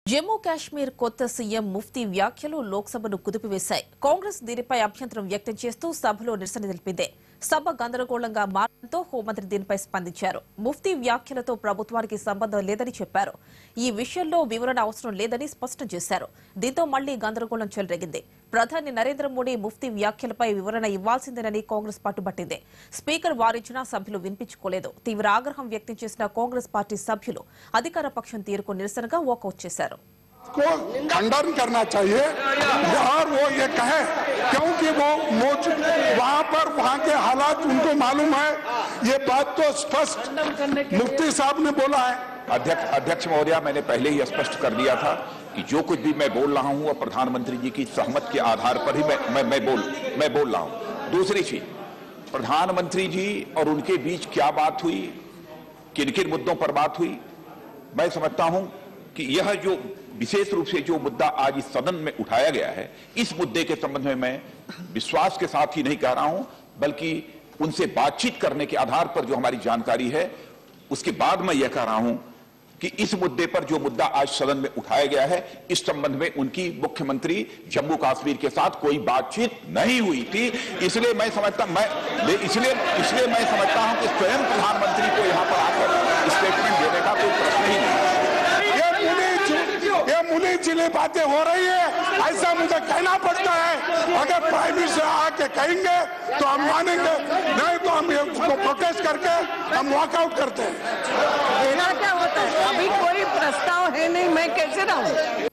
జమ్మూ కాశ్మీర్ కొత్త సీఎం ముఫ్తీ వ్యాఖ్యలు లోక్సభను కుదిపివేశాయి. కాంగ్రెస్ దీనిపై అభ్యంతరం వ్యక్తం చేస్తూ సభలో నిరసన తెలిపింది. సభ గందరగోళంగా మారడంతో హోంమంత్రి దీనిపై స్పందించారు. ముఫ్తీ వ్యాఖ్యలతో ప్రభుత్వానికి సంబంధం లేదని చెప్పారు. ఈ విషయంలో వివరణ అవసరం లేదని స్పష్టం చేశారు. దీంతో మళ్లీ గందరగోళం చెలరేగింది. ప్రధాని నరేంద్ర మోడీ ముఫ్తీ వ్యాఖ్యలపై వివరణ ఇవ్వాల్సిందేనని కాంగ్రెస్ పట్టుబట్టింది. స్పీకర్ వారించినా సభ్యులు వినిపించుకోలేదు. తీవ్ర ఆగ్రహం వ్యక్తం చేసిన కాంగ్రెస్ పార్టీ సభ్యులు అధికార పక్షం తీరుకు నిరసనగా వాకౌట్ చేశారు. को खंडन करना चाहिए और वो ये कहे क्योंकि वो वहाँ पर वहाँ के हालात उनको मालूम है। ये बात तो स्पष्ट मुफ्ती साहब ने बोला है। अध्यक्ष महोदय, मैंने पहले ही स्पष्ट कर दिया था कि जो कुछ भी मैं बोल रहा हूँ और प्रधानमंत्री जी की सहमति के आधार पर ही मैं बोल रहा हूँ। दूसरी चीज, प्रधानमंत्री जी और उनके बीच क्या बात हुई, किन किन मुद्दों पर बात हुई, मैं समझता हूं कि यह जो विशेष रूप से जो मुद्दा आज इस सदन में उठाया गया है, इस मुद्दे के संबंध में मैं विश्वास के साथ ही नहीं कह रहा हूं, बल्कि उनसे बातचीत करने के आधार पर जो हमारी जानकारी है उसके बाद मैं यह कह रहा हूं कि इस मुद्दे पर जो मुद्दा आज सदन में उठाया गया है, इस संबंध में उनकी मुख्यमंत्री जम्मू कश्मीर के साथ कोई बातचीत नहीं हुई थी। इसलिए मैं समझता हूं कि स्वयं प्रधानमंत्री को यहां पर आकर स्टेटमेंट देने का कोई प्रश्न ही नहीं। ये मुनी चिली बातें हो रही है, ऐसा मुझे कहना पड़ता है। अगर प्राइम मिनिस्टर आके कहेंगे तो हम मानेंगे, नहीं तो हम उसको प्रोटेस्ट करके हम वॉकआउट करते हैं। देना क्या होता है? अभी कोई प्रस्ताव है नहीं, मैं कैसे रहूं?